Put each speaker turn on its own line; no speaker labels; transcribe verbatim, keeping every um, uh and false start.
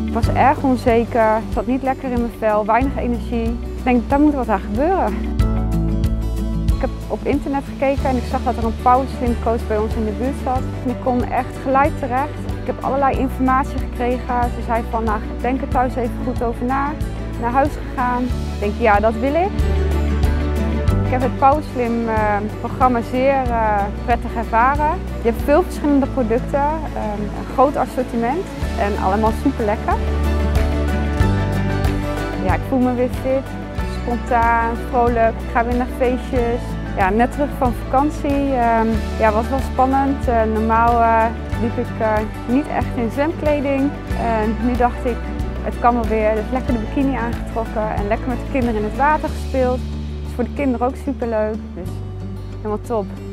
Ik was erg onzeker, ik zat niet lekker in mijn vel, weinig energie. Ik denk, daar moet wat aan gebeuren. Ik heb op internet gekeken en ik zag dat er een Power Slim coach bij ons in de buurt zat. En ik kon echt gelijk terecht. Ik heb allerlei informatie gekregen. Ze zei van, nou, denk er thuis even goed over na. Naar huis gegaan. Ik denk, ja, dat wil ik. Ik heb het Power Slim uh, programma zeer uh, prettig ervaren. Je hebt veel verschillende producten, um, een groot assortiment en allemaal super lekker. Ja, ik voel me weer fit, spontaan, vrolijk. Ik ga weer naar feestjes. Ja, net terug van vakantie. Um, ja, was wel spannend. Uh, normaal uh, liep ik uh, niet echt in zwemkleding. Uh, nu dacht ik, het kan wel weer. Dus lekker de bikini aangetrokken en lekker met de kinderen in het water gespeeld. Voor de kinderen ook super leuk, dus helemaal top.